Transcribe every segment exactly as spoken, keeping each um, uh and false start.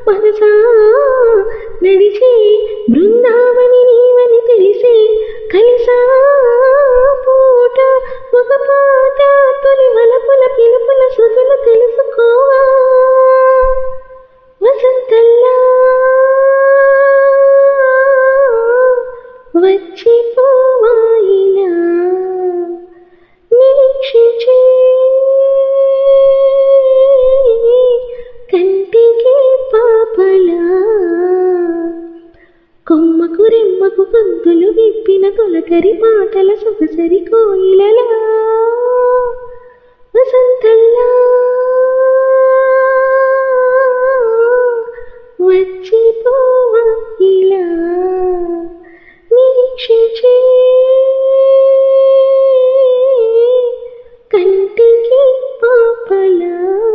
మనసా నడిచే బృందావని నీవని తెలిసే కలిసా పూట ఒక పాట తొలి వలపుల పిలుపుల శృతులు తెలుసుకోవా వసంతల్లా వచ్చిపోవాయిలా నిరీక్షించే కంటికి పాపలా కొమ్మకు రెమ్మకు గొంతులు విప్పిన తొలకరి పాటల సొగసరి కోయిలలా వసంతల్లా వచ్చిపోవాయిలా నిరీక్షించే కంటికి పాపలా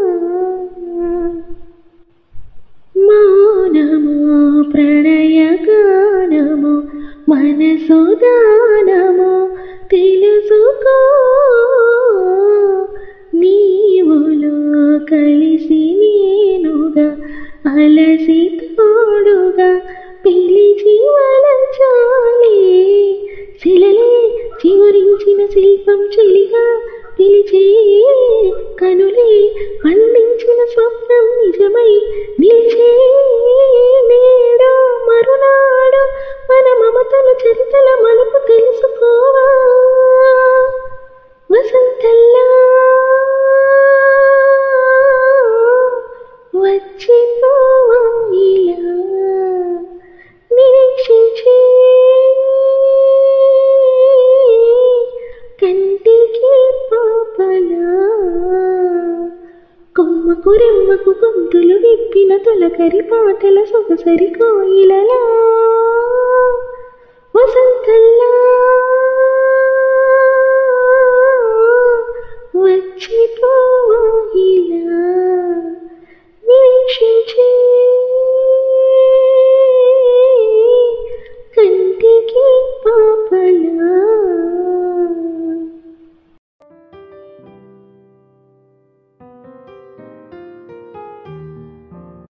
మౌనమో ప్రణయగానమో మనసు దానమో తెలుసుకో నీవులో కలిసి నేనుగా అలసి తోడుగా పిలిచి వలచాలే శిలలే చిగురించిన శిల్పం చెలిగా పిలిచే కనులే పండించిన స్వప్నం నిజమై నిలిచే నేడు మరునాడు మన మమతల చరితల మలుపు తెలుసుకోవా వసంతల్లా వచ్చిపోవాయిలా నిరీక్షించే కంటికి పాపలా కొమ్మకు రెమ్మకు గొంతులు విప్పిన తొలకరి పాటల సొగసరి కోయిలలా వసంతల్లా వచ్చిపోవాయిలా